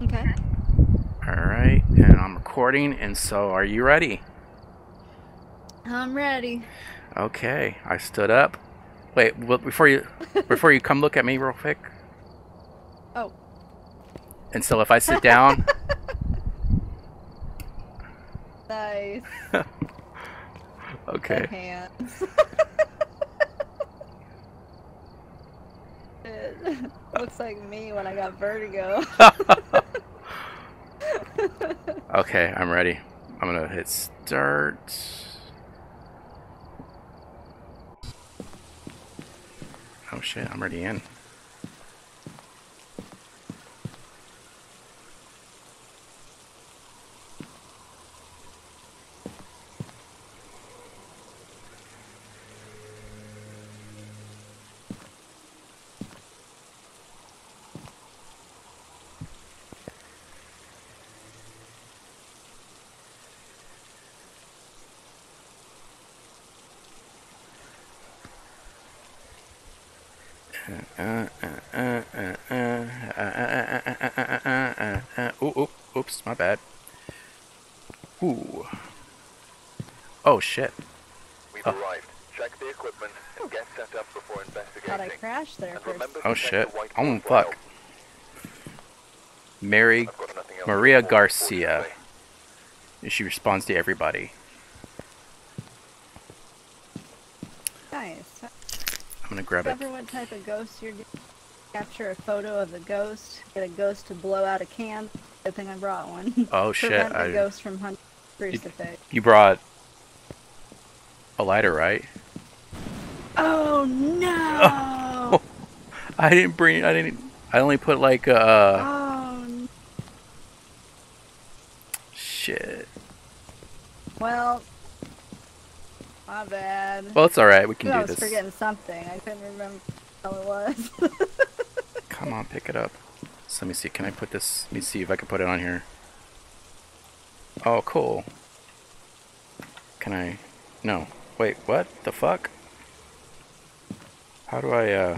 Okay. Alright, and I'm recording, and so are you ready? I'm ready. Okay, I stood up. Wait, well, before you come look at me real quick. Oh. And so if I sit down, Nice. The okay. hands. It looks like me when I got vertigo. Okay, I'm ready. I'm gonna hit start. Oh shit, I'm already in. Oops, my bad. Ooh. Oh shit. We've Oh, arrived. Check the equipment and get set up before Thought I investigating. crashed there And first. remember oh to check the shit. white Oh profile. fuck. Mary I've got nothing else to Maria report, Garcia. unfortunately. She responds to everybody. Nice. I'm gonna grab it. Discover what type of ghost you're doing. Capture a photo of the ghost. Get a ghost to blow out a can. Good thing I brought one. Oh shit, Prevent the ghost from hunting crucifix. you brought a lighter, right? Oh no! Oh, I only put like Oh. shit. Well, my bad. Well, it's alright, we can I do was this. forgetting something. I couldn't remember what it was. Come on, pick it up. So let me see, can I put this, let me see if I can put it on here. Oh, cool. Can I, no. Wait, what the fuck? How do I,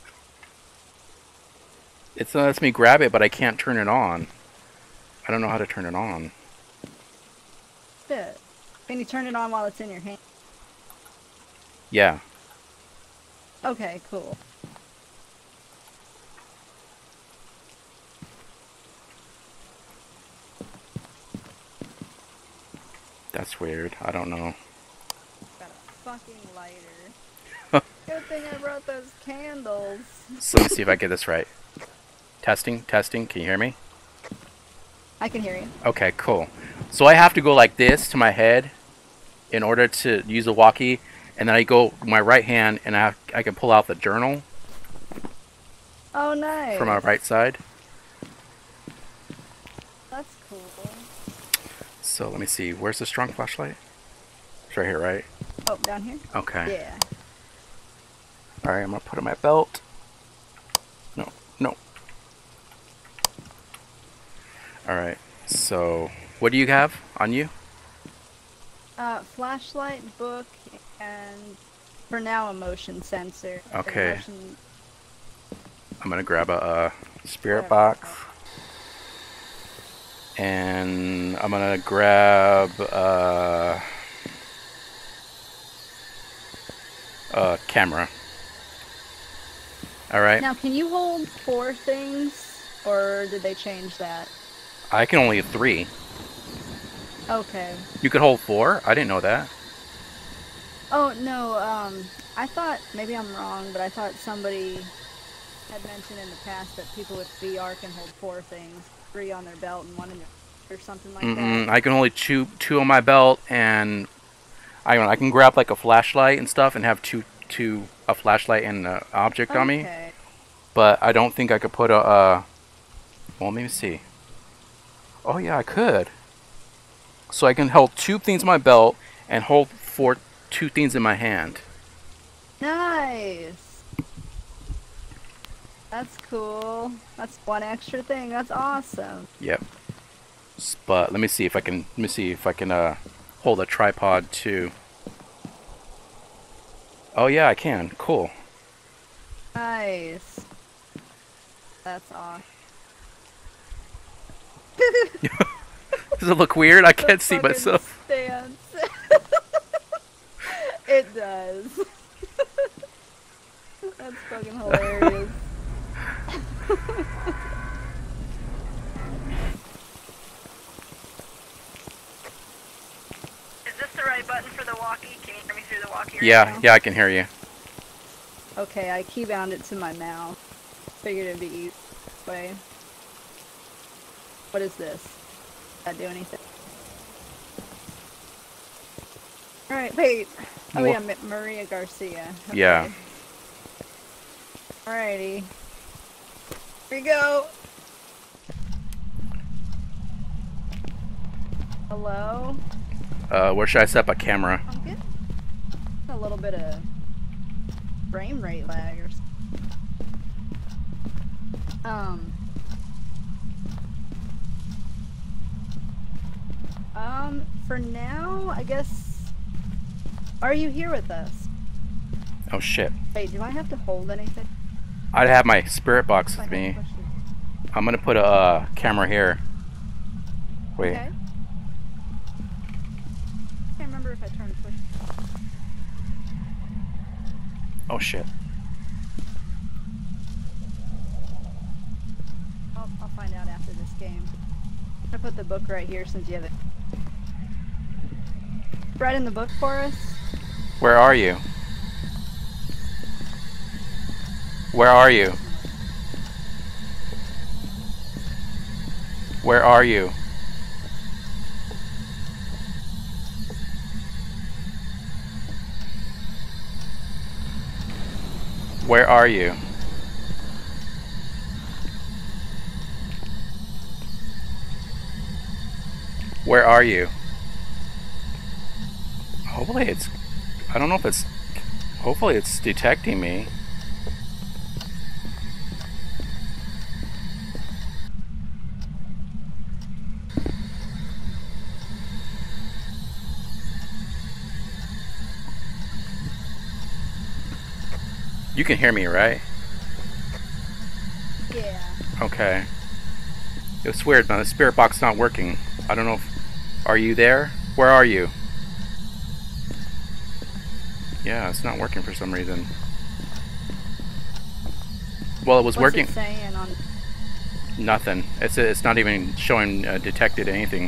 it lets me grab it, but I can't turn it on. I don't know how to turn it on. Shit. Can you turn it on while it's in your hand? Yeah. Okay, cool. That's weird. I don't know. Got a fucking lighter. Good thing I brought those candles. So let me see if I get this right. Testing, testing. Can you hear me? I can hear you. Okay, cool. So I have to go like this to my head in order to use the walkie, and then I go my right hand, and I can pull out the journal Oh, nice. from my right side. That's cool. So let me see. Where's the strong flashlight? It's right here, right? Oh, down here? Okay. Yeah. All right, I'm gonna put it in my belt. No, no. All right. So, what do you have on you? Flashlight, book, and for now a motion sensor. Okay. Motion, I'm gonna grab a spirit whatever it's box, called. and I'm gonna grab a camera. All right. Now, can you hold 4 things, or did they change that? I can only have 3. Okay. You could hold 4? I didn't know that. Oh, no, I thought, maybe I'm wrong, but I thought somebody had mentioned in the past that people with VR can hold 4 things, 3 on their belt and 1 in their, or something like that. I can only two on my belt, and I can grab like a flashlight and stuff, and have a flashlight and an object on me. Okay. But I don't think I could put well, let me see. Oh yeah, I could. So I can hold 2 things in my belt and hold 2 things in my hand. Nice. That's cool. That's 1 extra thing. That's awesome. Yep. But let me see if I can hold a tripod too. Oh yeah, I can. Cool. Nice. That's awesome. Does it look weird? I can't The see fucking myself. Stance. It does. That's fucking hilarious. Is this the right button for the walkie? Can you hear me through the walkie? right Yeah, now? yeah, I can hear you. Okay, I keybound it to my mouth. Figured it'd be easy way. What is this? Not do anything. Alright, wait. Oh yeah, Maria Garcia. Okay. Yeah. Alrighty. Here we go. Hello? Where should I set up a camera? I'm getting a little bit of frame rate lag or something. For now, I guess. Are you here with us? Oh shit. Wait, do I have to hold anything? I'd have my spirit box If I with have me. questions. I'm gonna put a camera here. Wait. Okay. I can't remember if I turned push. Oh shit. I'll find out after this game. I'm gonna put the book right here since you have it. Right in the book for us. Where are you? Where are you? Where are you? Where are you? Where are you? Hopefully it's... I don't know if it's... Hopefully it's detecting me. You can hear me, right? Yeah. Okay. It's weird, man. The spirit box is not working. I don't know if... Are you there? Where are you? Yeah, it's not working for some reason. Well, it was What's working. it saying on? Nothing. It's not even showing detected anything.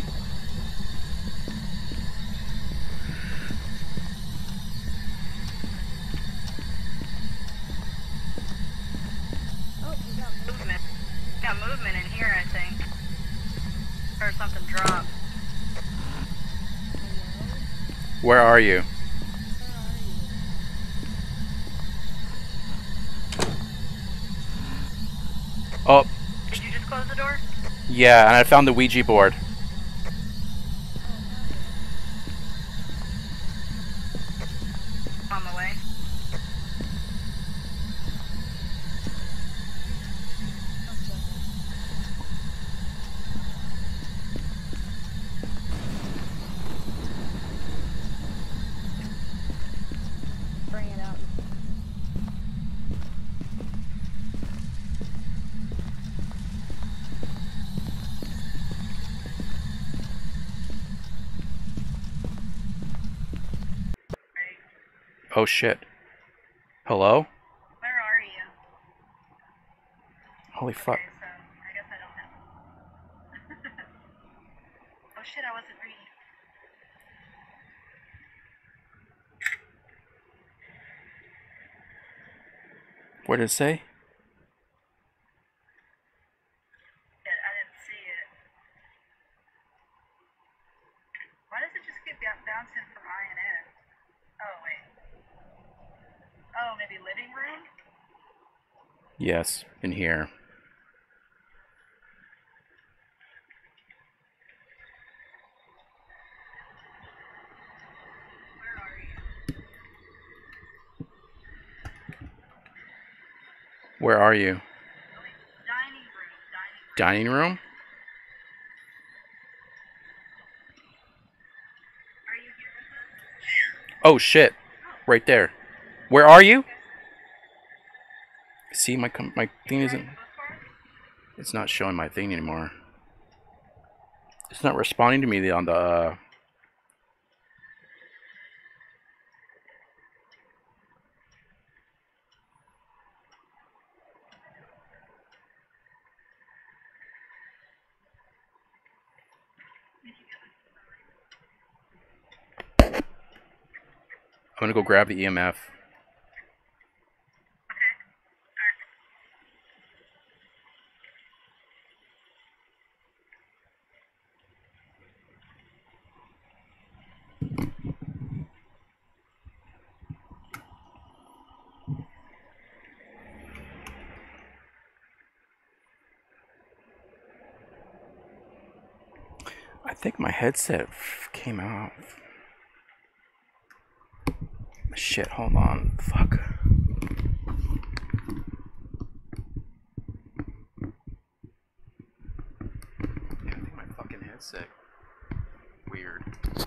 Oh, you got Movement. Got movement in here, I think. Or something dropped. Where are you? Oh, Did you just close the door? yeah, and I found the Ouija board. On the way. Bring it out. Right. Oh shit. Hello? Where are you? Holy fuck. Okay, so I guess I don't have. Oh shit, I wasn't reading. What did it say? I didn't see it. Why does it just keep bouncing from I and F? Oh, wait. Oh, maybe living room? Yes, in here. Where are you? Where are you? Oh, wait. Dining room. Dining room? Are you here with us? Oh shit. Right there. Where are you? See, my thing isn't... Book for us? It's not showing my thing anymore. It's not responding to me on the. I'm gonna go grab the EMF. I think my headset came out. Shit, hold on. Fuck. Yeah, I think my fucking headset. Weird.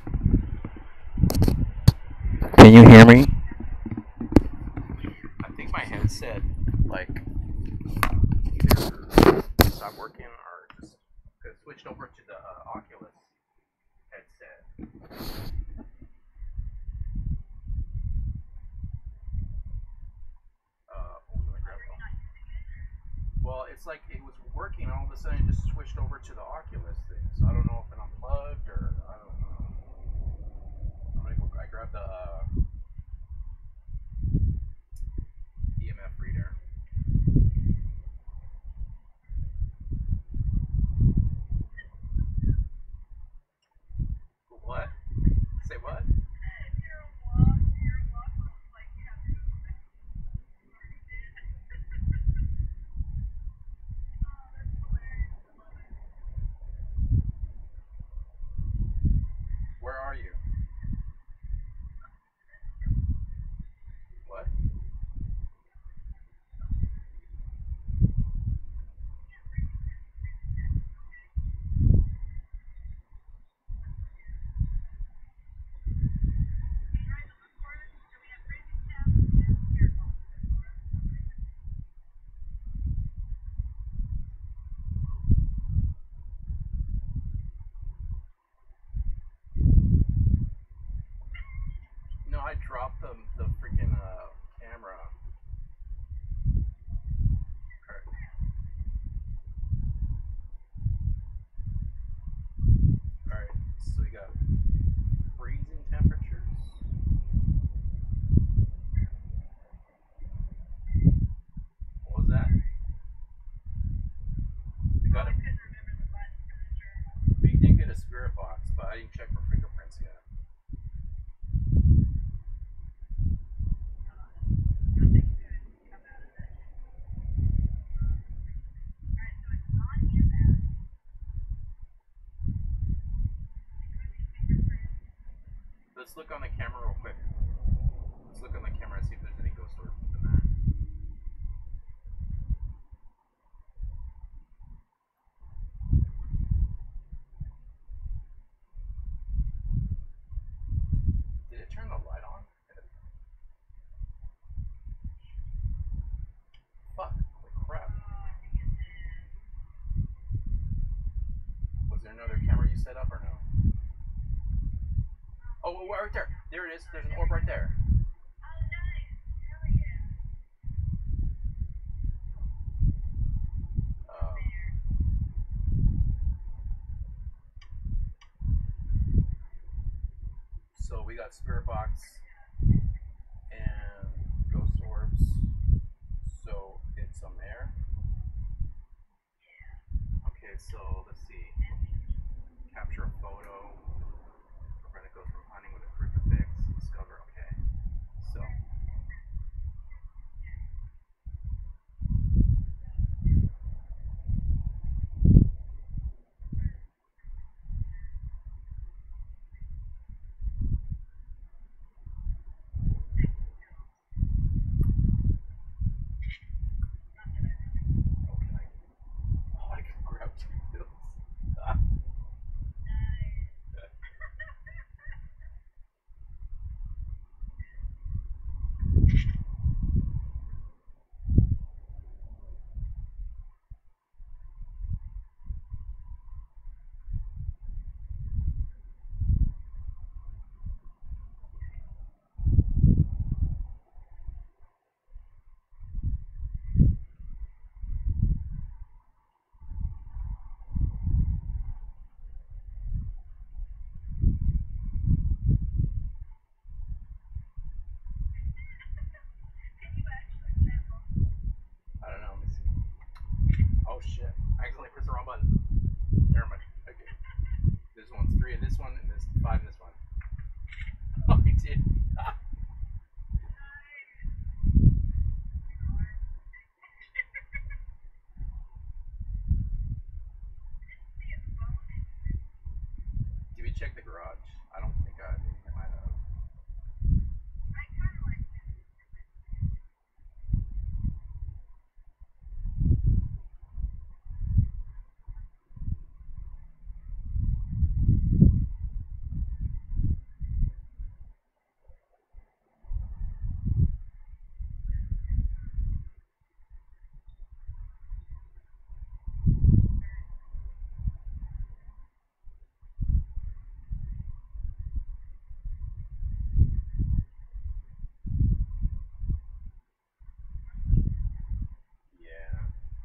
Can you hear me? I think my headset, like, either stopped working or just switched over to the Oculus headset. Well, it's like it was working, all of a sudden it just switched over to the Oculus thing. So I don't know if it unplugged or I don't know. I'm gonna go. I grabbed the EMF reader. What? Say what? Where are you? What? No, I dropped the freaking camera. Alright, so we got freezing temperatures. What was that? We got it. We did get a spirit box, but I didn't check for fingerprints yet. Let's look on the camera real quick. Let's look on the camera and see if there's any ghost orbs in there. Did it turn the light on? Fuck. Holy crap. Was there another camera you set up or no? Oh, right there. There it is. There's an orb right there. So we got spirit box and ghost orbs. So it's on there. Okay, so let's see. Capture a photo. Prevent a ghost from hunting with a crucifix. Discover. Okay. So. 1. Never mind. Okay. This one's 3 in this one, and this 5 in this one. Oh, I did. Did we check the garage? I don't think I might have. Yeah.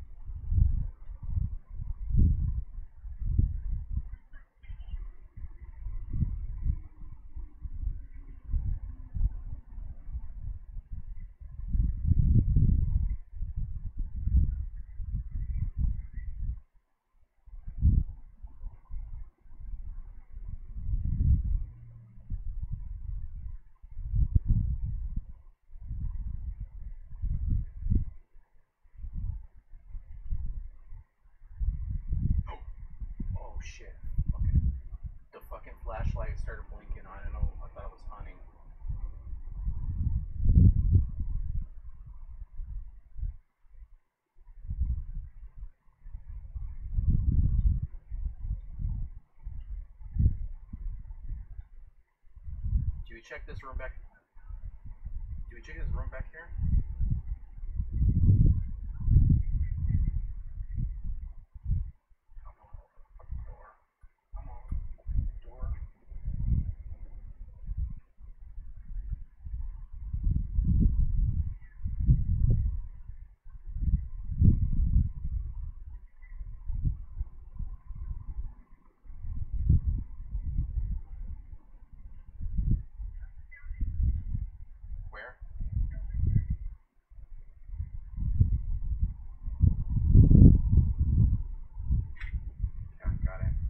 Oh shit. Fucking, the fucking flashlight started blinking. I don't know. I thought it was hunting. Do we check this room back? Do we check this room back here? Come on, open the fucking door. Come on, open the door. Where? Yeah, got it.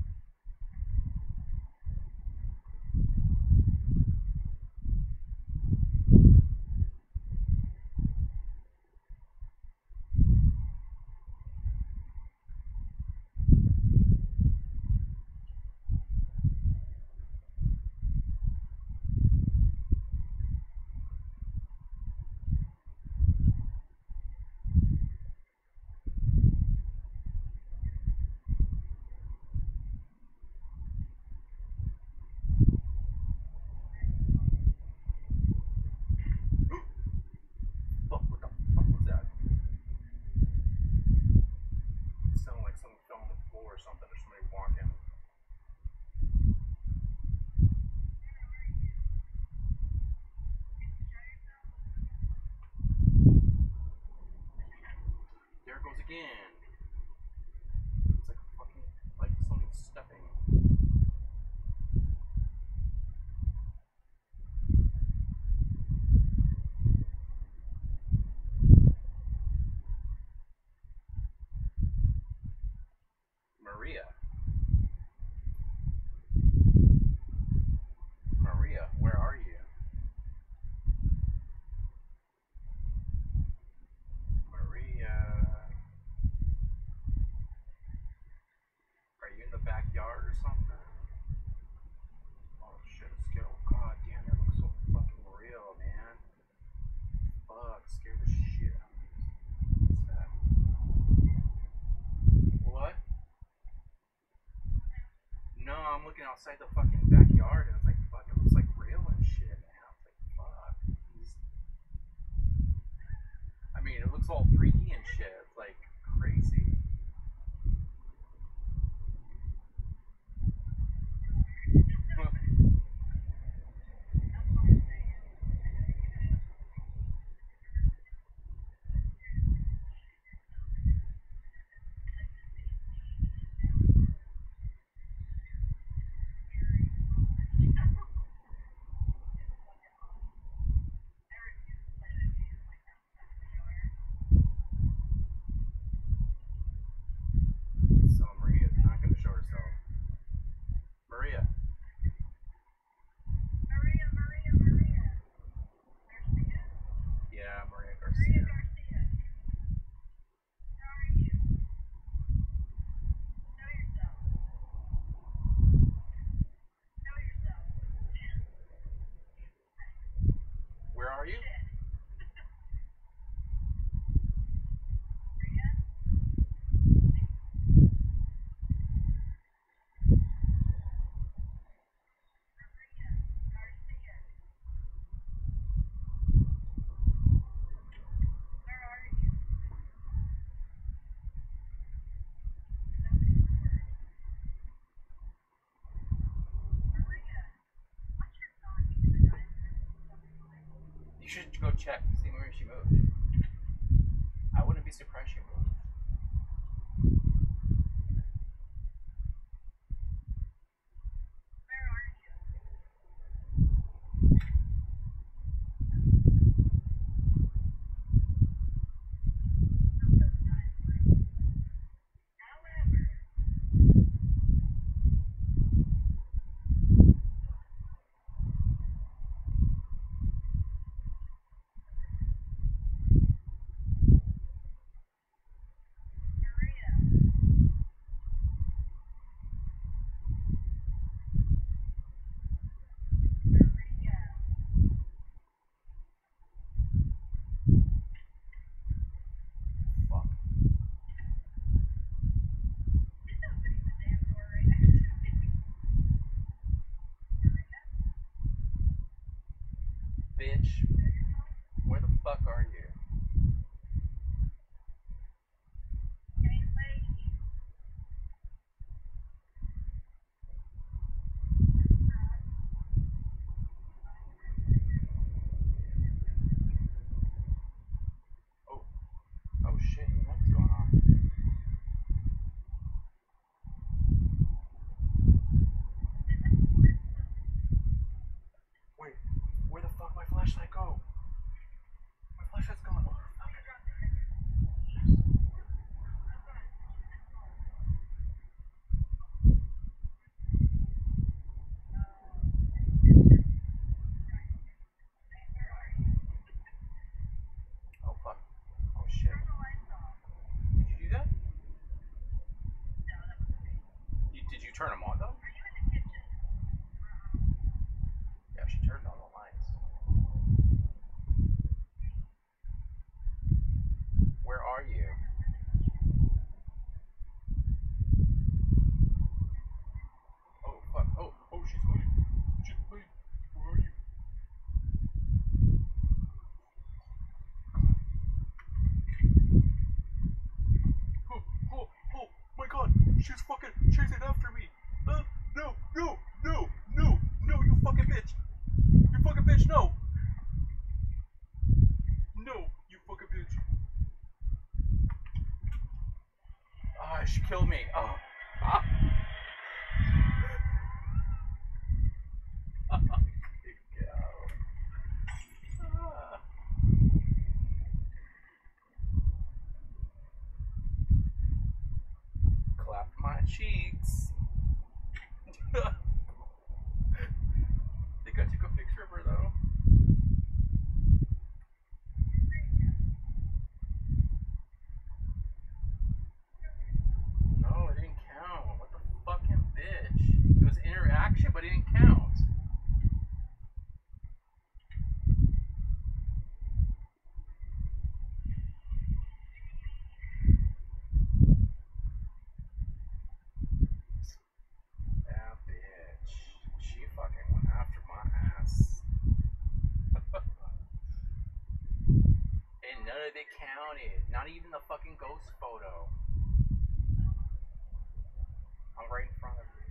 Fuck, what the fuck was that? It sounded like someone fell on the floor or something, or somebody walking. There it goes again. It's like fucking, like something's stepping. Maria. Maria, where are you? Maria. Are you in the backyard or something? Oh shit, Skittle. God damn, that looks so fucking real, man. Fuck, scared the shit out of me. What's that? What? No, I'm looking outside the fucking backyard and it's like, fuck, it looks like real and shit, man. I was like, fuck. I mean, it looks all 3D and shit. It's like crazy. should go check, see where she moved. I wouldn't be surprised she moved. Where are you? However, Maria, Maria, Fuck. she's opening the damn door right next to me. Bitch. Where the fuck are you? Hey, lady. Oh. Oh shit, what's going on? Wait, where the fuck my flashlight go? My flashlight's gone. Oh, fuck. Oh fuck. Oh shit. Turn the lights off. Did you do that? No, that was me. Did you turn them on though? Are you in the kitchen? Yeah, she turned on the lights. Where are you? Oh fuck. Oh, oh, she's moving. She's moving. Where are you? Oh, oh, oh my god. She's fucking chasing after me. No, no, no, no, no, you fucking bitch. You fucking bitch, no. No, you fucking bitch. Ah, she killed me. Oh. Ah. Ah. Clap my cheeks. Think I took a picture of her though. No, it didn't count. What the fucking bitch? It was interaction, but it didn't count. That bitch. She fucking went after my ass. And none of it counted. Not even the fucking ghost photo. I'm right in front of you.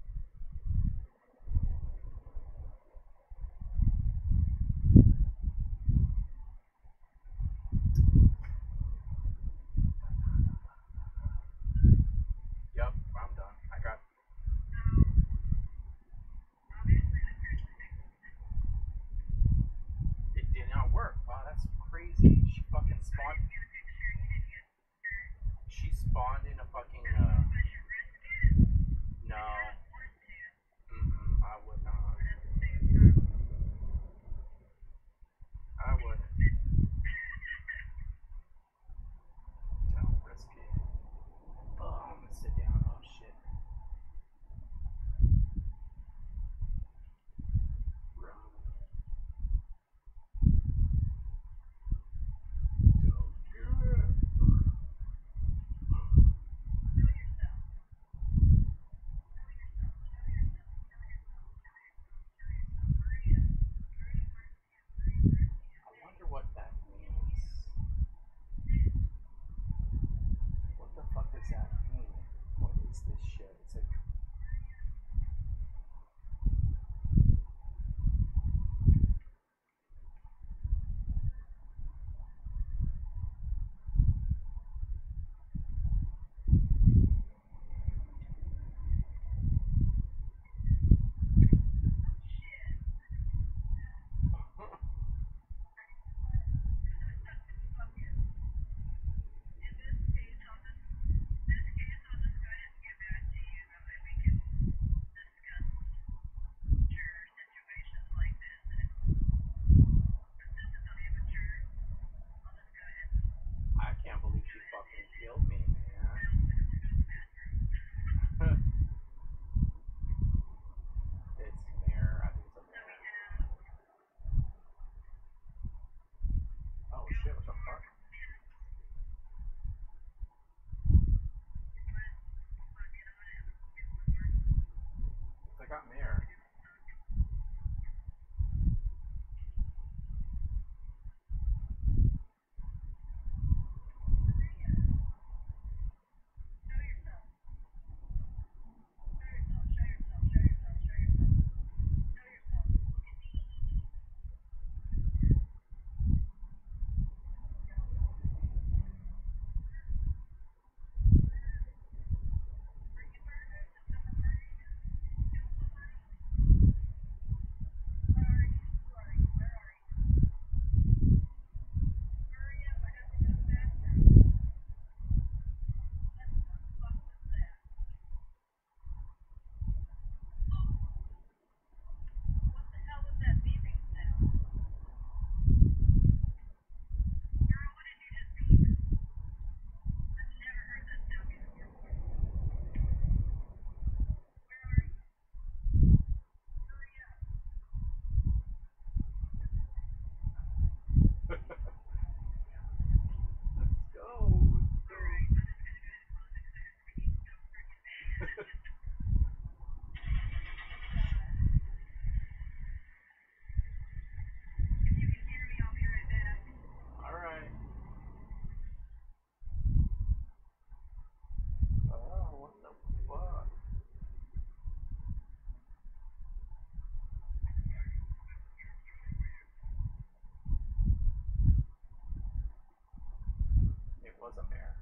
Yep, I'm done. I got. It did not work. Wow, that's crazy. She fucking spawned. She spawned in a fucking. No. I would not. I wouldn't. Don't risk it. Oh, I'm gonna sit down. Oh shit. Run. Don't do it. I wonder what that means. What the fuck does that mean? What is this shit? It's like. got Mare. Alright. Oh, what the fuck? It was a mare.